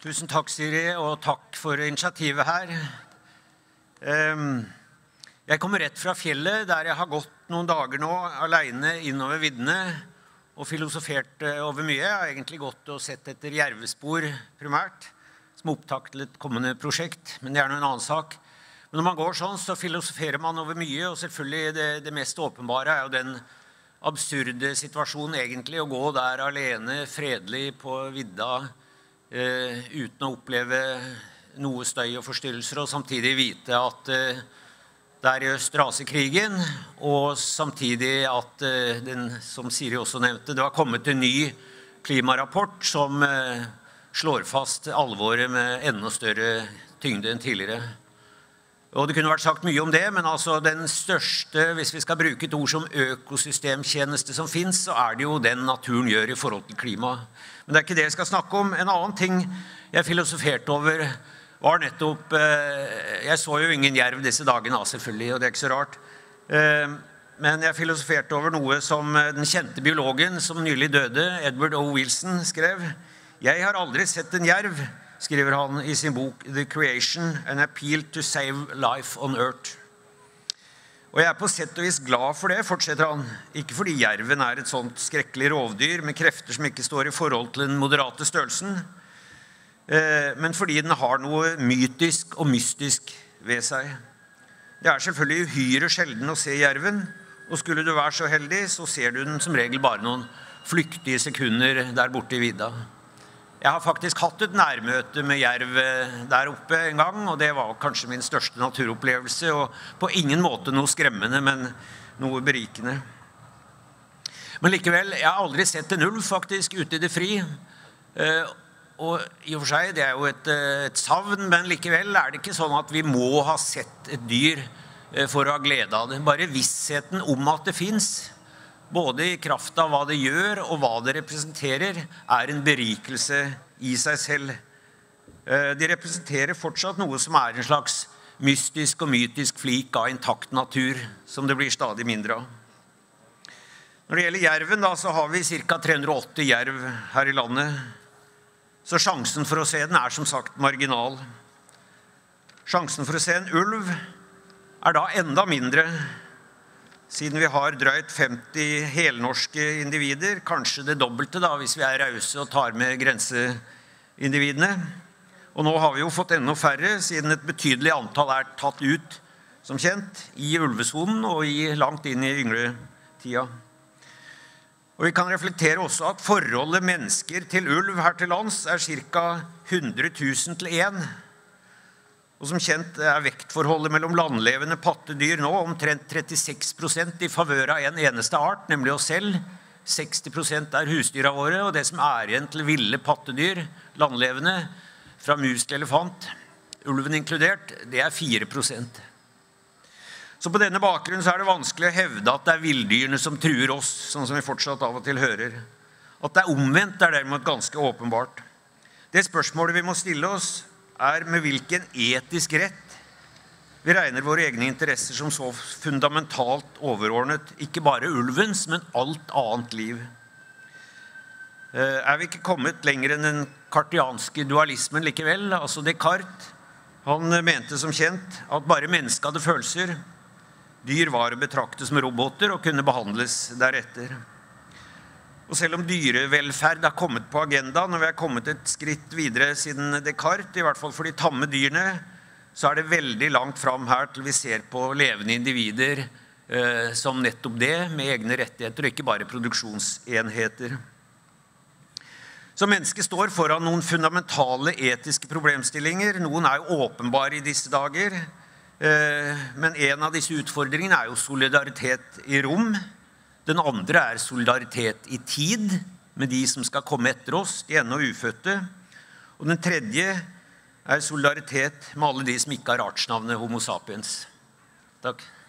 Tusen takk, Siri, og takk for initiativet her. Jeg kommer rett fra fjellet, der jeg har gått noen dager nå, alene innover viddene, og filosofert over mye. Jeg har egentlig gått og sett etter jervespor primært, som opptak til et kommende prosjekt, men det er noe en annen sak. Men når man går sånn, så filosoferer man over mye, og selvfølgelig det mest åpenbare er jo den absurde situasjonen egentlig, å gå der alene, fredelig på vidda, uten å oppleve noe støy og forstyrrelser, og samtidig vite at det er i øst raser krigen, og samtidig at den, som Siri også nevnte, det har kommet en ny klimarapport som slår fast alvoret med enda større tyngde enn tidligere. Og det kunne vært sagt mye om det, men altså den største, hvis vi skal bruke et ord som økosystemtjeneste som finnes, så er det jo den naturen gjør i forhold til klima. Men det er ikke det jeg skal snakke om. En annen ting jeg filosoferte over var nettopp, jeg så jo ingen jerv disse dagene selvfølgelig, og det er ikke så rart, men jeg filosoferte over noe som den kjente biologen som nylig døde, Edward O. Wilson, skrev. Jeg har aldri sett en jerv, skriver han i sin bok The Creation, An Appeal to Save Life on Earth. Og jeg er på sett og vis glad for det, fortsetter han. Ikke fordi jerven er et sånt skrekkelig rovdyr med krefter som ikke står i forhold til den moderate størrelsen, men fordi den har noe mytisk og mystisk ved seg. Det er selvfølgelig uhyre sjelden å se jerven, og skulle du være så heldig, så ser du den som regel bare noen flyktige sekunder der borte i vidda. Jeg har faktisk hatt et nærmøte med jerv der oppe en gang, og det var kanskje min største naturopplevelse, og på ingen måte noe skremmende, men noe berikende. Men likevel, jeg har aldri sett en ulv faktisk ute i det fri, og i og for seg, det er jo et savn, men likevel er det ikke sånn at vi må ha sett et dyr for å ha glede av det. Bare vissheten om at det finnes, både i kraft av hva det gjør og hva det representerer, er en berikelse i seg selv. De representerer fortsatt noe som er en slags mystisk og mytisk flik av intakt natur, som det blir stadig mindre av. Når det gjelder jerven, da, så har vi ca. 380 jerv her i landet, så sjansen for å se den er som sagt marginal. Sjansen for å se en ulv er da enda mindre, siden vi har drøyt 50 helnorske individer, kanskje det dobbelte da, hvis vi er rause og tar med grenseindividene. Og nå har vi jo fått enda færre, siden et betydelig antall er tatt ut, som kjent, i ulvesonen og langt inn i yngletida. Og vi kan reflektere også at forholdet mennesker til ulv her til lands er ca. 100 000 til 1. Og som kjent er vektforholdet mellom landlevende pattedyr nå omtrent 36% i favør av en eneste art, nemlig oss selv. 60% er husdyra våre, og det som er igjen til ville pattedyr, landlevende, fra mus til elefant, ulven inkludert, det er 4%. Så på denne bakgrunnen så er det vanskelig å hevde at det er vilddyrene som truer oss, sånn som vi fortsatt av og til hører. At det er omvendt er derimot ganske åpenbart. Det spørsmålet vi må stille oss er med hvilken etisk rett vi regner våre egne interesser som så fundamentalt overordnet, ikke bare ulvens, men alt annet liv. Er vi ikke kommet lenger enn den kartianske dualismen likevel, altså Descartes? Han mente som kjent at bare mennesket hadde følelser, dyr var å betrakte som roboter og kunne behandles deretter. Og selv om dyrevelferd har kommet på agendaen, og vi har kommet et skritt videre siden Descartes, i hvert fall for de tamme dyrene, så er det veldig langt fram her til vi ser på levende individer som nettopp det, med egne rettigheter, og ikke bare produksjonsenheter. Så mennesket står foran noen fundamentale etiske problemstillinger. Noen er jo åpenbare i disse dager, men en av disse utfordringene er jo solidaritet i rom. Den andre er solidaritet i tid med de som skal komme etter oss, de ennå ufødte. Og den tredje er solidaritet med alle de som ikke har artsnavnet Homo sapiens. Takk.